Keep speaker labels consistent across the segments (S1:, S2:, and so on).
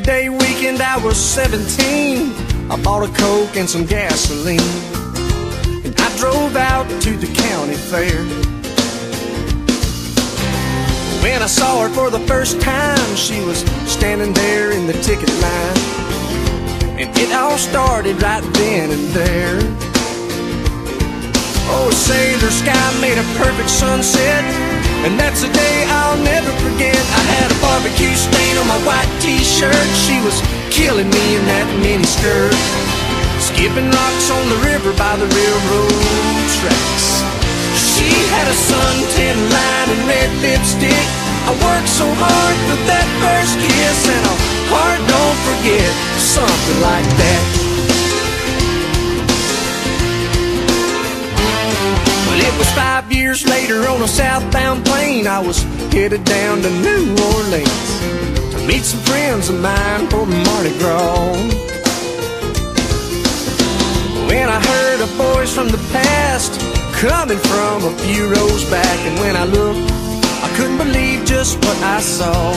S1: Day weekend, I was 17. I bought a Coke and some gasoline, and I drove out to the county fair. When I saw her for the first time, she was standing there in the ticket line, and it all started right then and there. Oh, a sailor sky made a perfect sunset, and that's a day I'll never forget. I had a barbecue stain on my white t-shirt. She was killing me in that mini skirt, skipping rocks on the river by the railroad tracks. She had a suntan line and red lipstick. I worked so hard for that first kiss, and a heart don't forget, something like that. Well, it was 5 years later on a southbound plane. I was headed down to New Orleans to meet some friends of mine for Mardi Gras. When I heard a voice from the past coming from a few rows back, and when I looked, I couldn't believe just what I saw.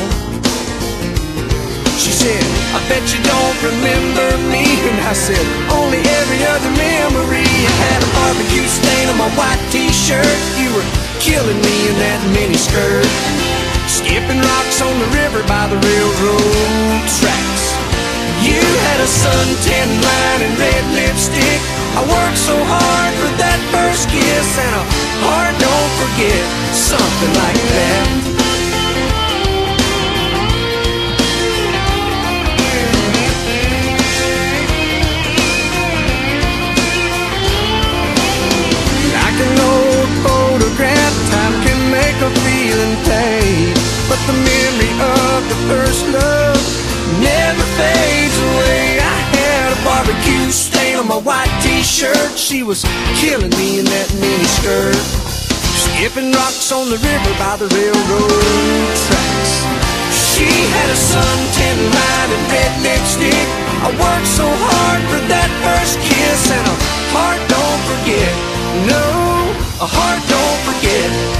S1: She said, I bet you don't remember me. And I said, only every other memory. I had a barbecue stain on my white t-shirt. You were killing me in that mini skirt, skipping rocks on the river by the railroad tracks. You had a suntan line and red lipstick. I worked so hard for that first kiss, and a heart don't forget, something like that. Like an old photograph, time can make a feeling fade, but the memory of the first love never fades away. I had a barbecue stain on my white t-shirt. She was killing me in that mini skirt, skipping rocks on the river by the railroad tracks. She had a suntan line and red lipstick. I worked so hard for that first kiss, and a heart don't forget. No, a heart don't forget.